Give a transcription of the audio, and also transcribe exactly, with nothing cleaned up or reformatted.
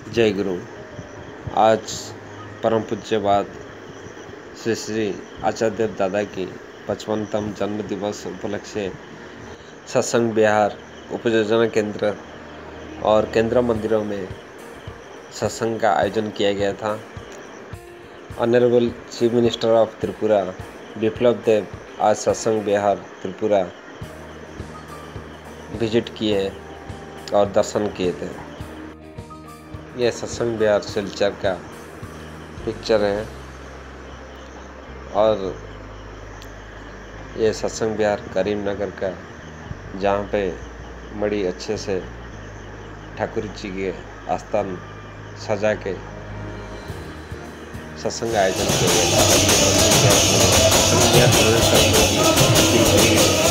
जय गुरु। आज परम पूज्य बात श्री श्री आचार्य देव दादा की पचपनतम जन्म दिवस उपलक्ष्य सत्संग विहार उपयोजना केंद्र और केंद्र मंदिरों में सत्संग का आयोजन किया गया था। Honourable chief minister of Tripura Biplab Deb आज सत्संग विहार त्रिपुरा विजिट किए और दर्शन किए थे। यह सत्संग विहार सिलचर का पिक्चर है और ये सत्संग विहार करीमनगर का, जहाँ पे बड़ी अच्छे से ठाकुर जी के आस्थान सजा के सत्संग आयोजन किया गया था।